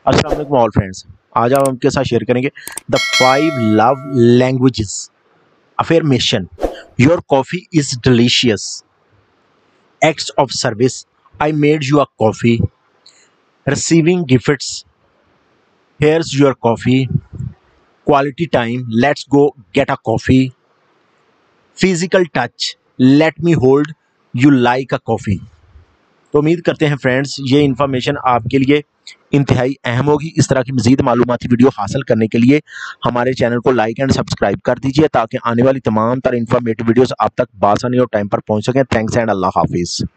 अस्सलाम वालेकुम all friends. आज हम आपके साथ शेयर करेंगे the 5 love languages affirmation. Your coffee is delicious. Acts of service, I made you a coffee. Receiving gifts, here's your coffee. Quality time, let's go get a coffee. Physical touch, let me hold you like a coffee. तो उम्मीद करते हैं friends ये information आपके लिए इंतहाई अहम होगी। इस तरह की मज़ीद मालूमाती वीडियो हासिल करने के लिए हमारे चैनल को लाइक एंड सब्सक्राइब कर दीजिए ताकि आने वाली तमाम तरह इन्फॉर्मेटिव वीडियोस आप तक बआसानी और टाइम पर पहुंच सकें। थैंक्स एंड अल्लाह हाफिज़।